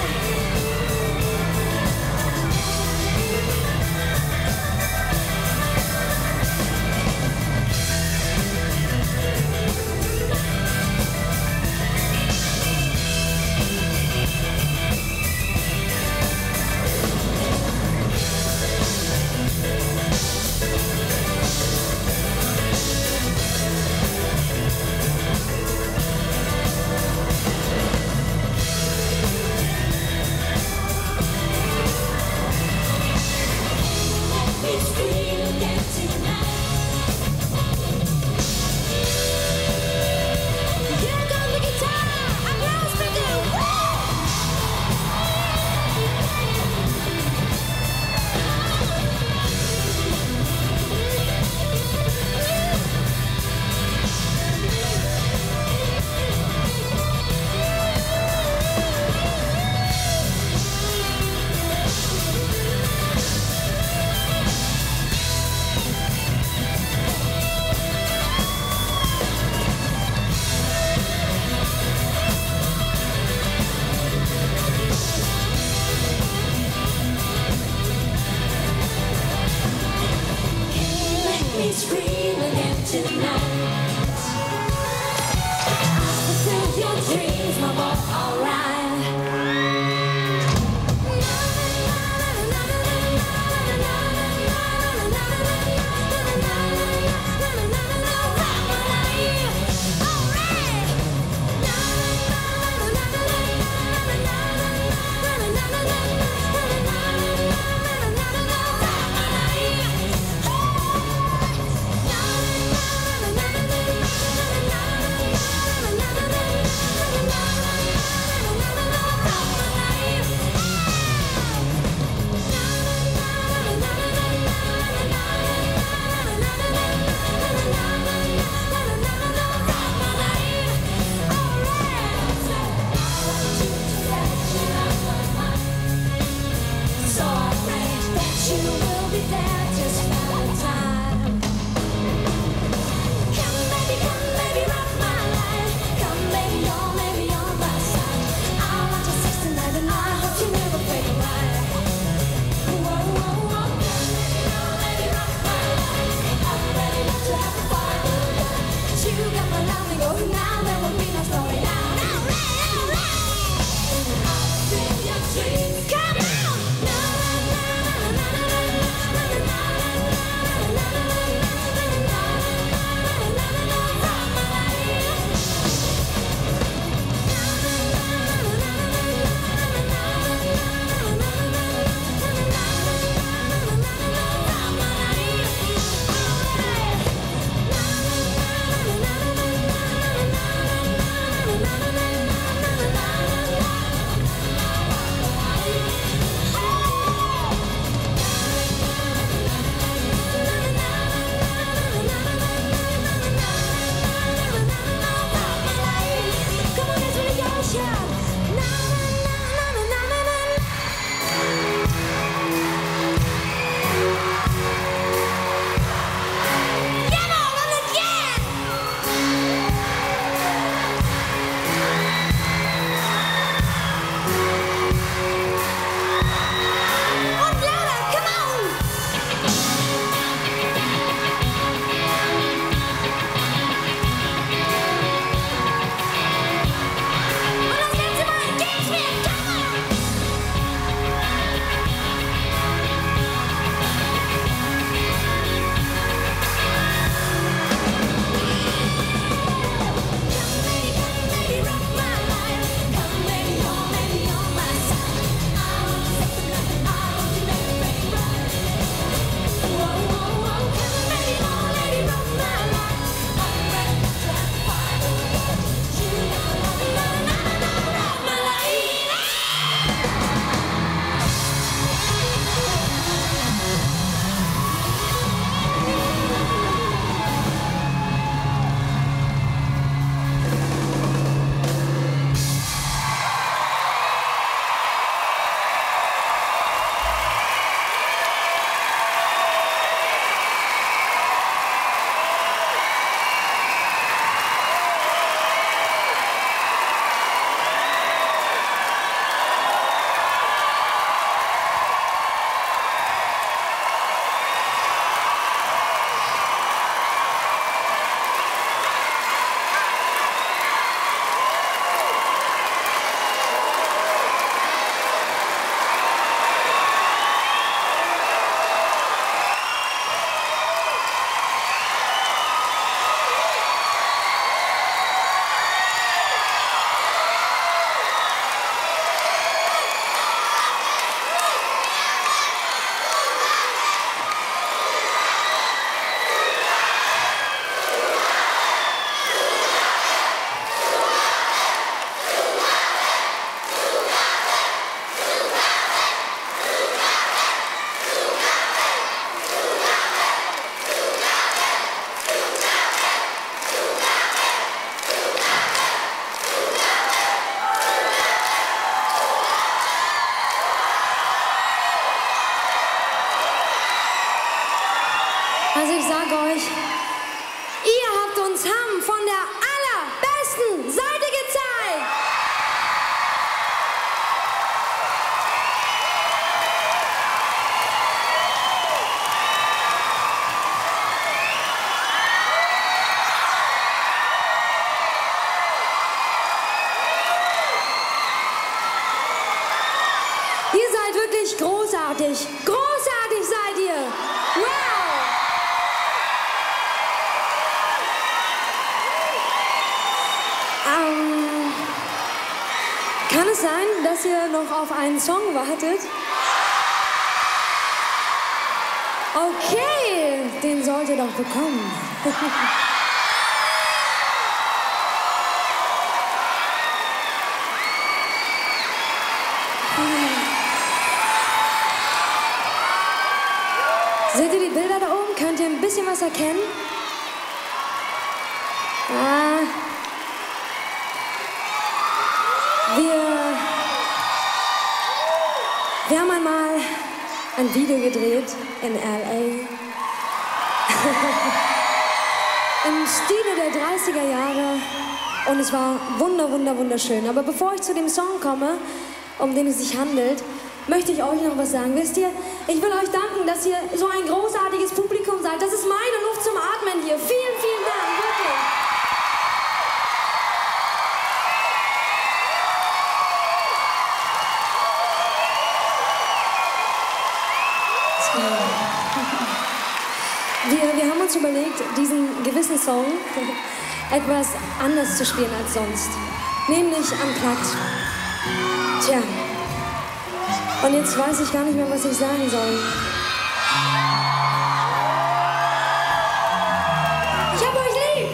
großartig. Großartig seid ihr. Wow. Ähm, kann es sein, dass ihr noch auf einen Song wartet? Okay, den sollt ihr doch bekommen. Seht ihr die Bilder da oben? Könnt ihr ein bisschen was erkennen? Ah. Wir, wir haben einmal ein Video gedreht in L A im Stile der dreißiger Jahre und es war wunder, wunder, wunderschön. Aber bevor ich zu dem Song komme, um den es sich handelt, möchte ich euch noch was sagen. Wisst ihr, ich will euch danken, dass ihr so ein großartiges Publikum seid. Das ist meine Luft zum Atmen hier. Vielen, vielen Dank, wirklich. Wir, wir haben uns überlegt, diesen gewissen Song etwas anders zu spielen als sonst. Nämlich unplugged. Tja. Und jetzt weiß ich gar nicht mehr, was ich sagen soll. Ich hab euch lieb!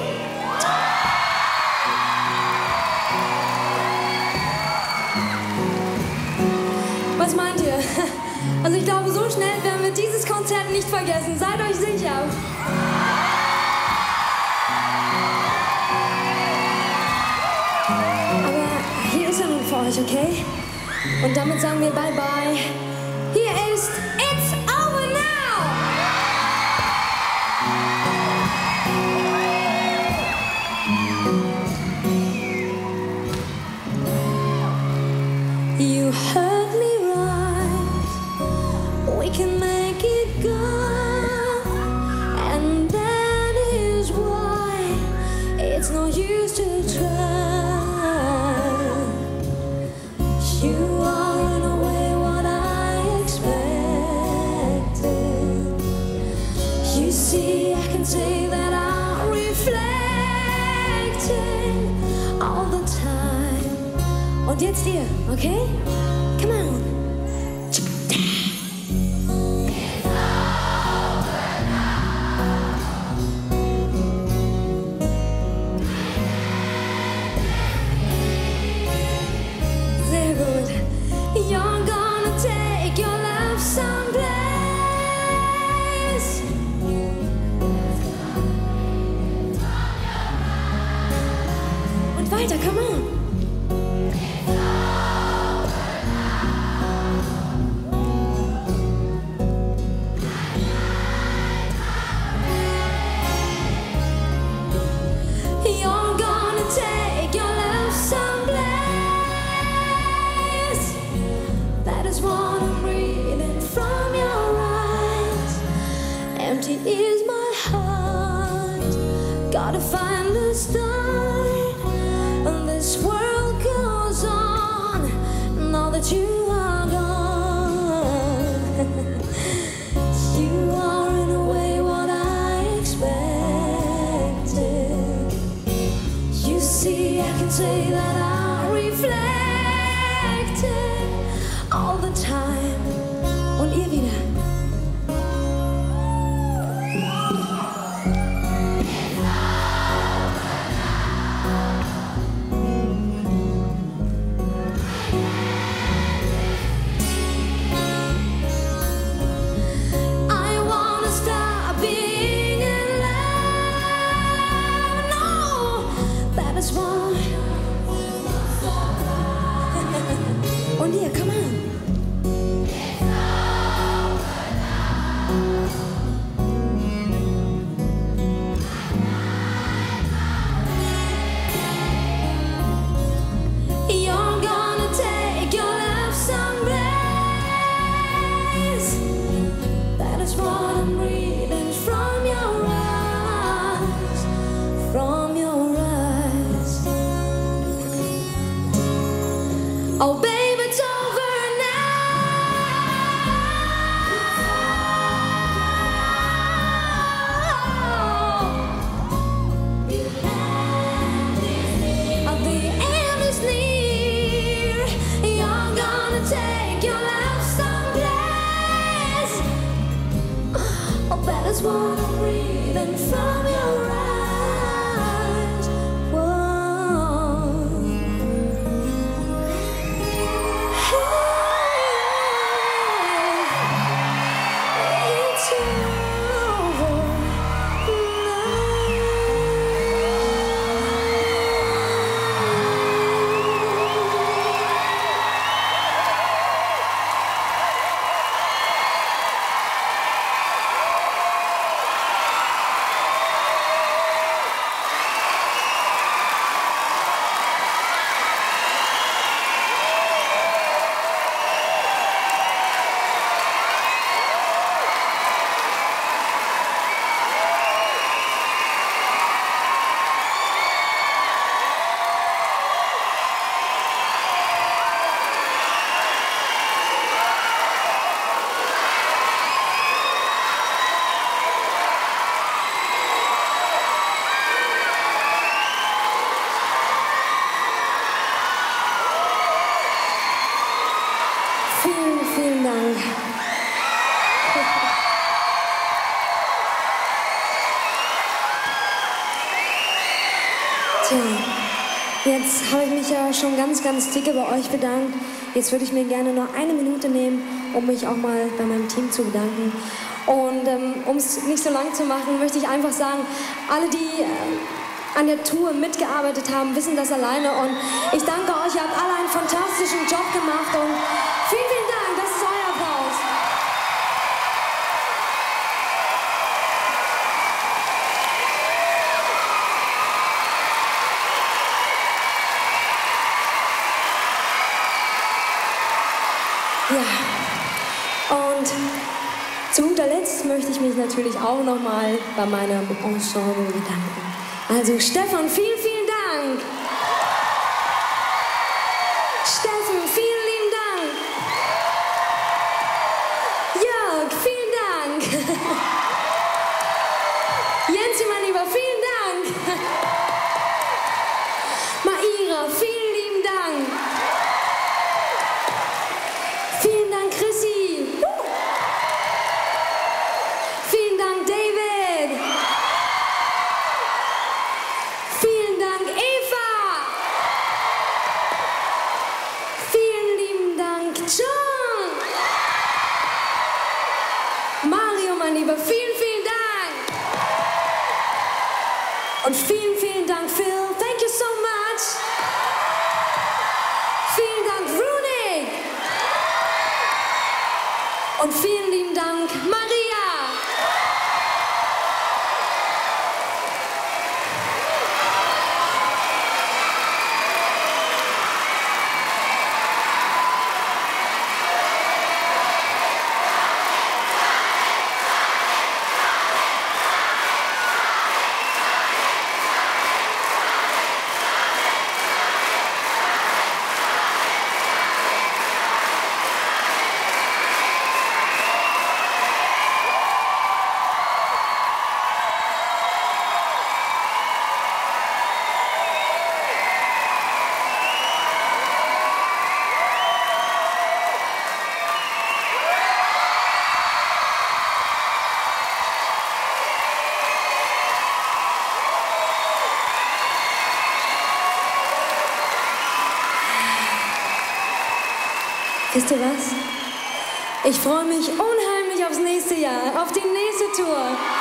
Was meint ihr? Also ich glaube, so schnell werden wir dieses Konzert nicht vergessen. Seid euch sicher. Aber hier ist er nun für euch, okay? Und damit sagen wir Bye-Bye. Hier ist It's Over Now! You heard me right. We can make it good. And that is why it's no use to try. You are in a way what I expected. You see, I can say that I'm reflecting all the time. Und jetzt ihr, okay? Come on. You're gonna take your love someplace. Und weiter, come on. You're gonna take your love someplace. That is what I'm reading from your eyes. Empty is my heart. Gotta find a start. And this world goes on now that you are gone. You are in a way what I expected. You see, I can say that I reflected all the time. Und ihr wieder. I wanna stop being in love. No, that is why. Und ihr, come on. You're gonna take your love someplace. That is what I'm reading from your eyes, from your eyes. Oh, baby, it's over now. what I'm reading from your eyes. Whoa. Hey, it's over now. Vielen, vielen Dank. Tja, jetzt habe ich mich ja schon ganz, ganz dicke bei euch bedankt. Jetzt würde ich mir gerne noch eine Minute nehmen, um mich auch mal bei meinem Team zu bedanken. Und ähm, um es nicht so lang zu machen, möchte ich einfach sagen, alle, die äh, an der Tour mitgearbeitet haben, wissen das alleine. Und ich danke euch, ihr habt alle einen fantastischen Job gemacht. Und vielen, vielen Dank, das ist euer Applaus. Ja, und zu guter Letzt möchte ich mich natürlich auch nochmal bei meinem Ensemble bedanken. Also Stefan, vielen, vielen Dank. Steffen, vielen lieben Dank. Jörg, vielen Dank. Jensi, mein Lieber, vielen Dank. Maira, vielen lieben Dank. Vielen Dank, Chrissy. Vielen Dank, David. Vielen Dank, Eva. Vielen lieben Dank, John. Mario, mein Lieber, vielen, vielen Dank. Und vielen, vielen Dank, Phil. Thank you so much. Vielen Dank, Rooney. Und vielen lieben Dank, Maria. Wisst ihr was? Ich freue mich unheimlich aufs nächste Jahr, auf die nächste Tour.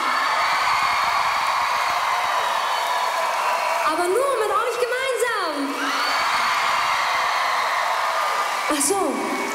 Aber nur mit euch gemeinsam. Ach so.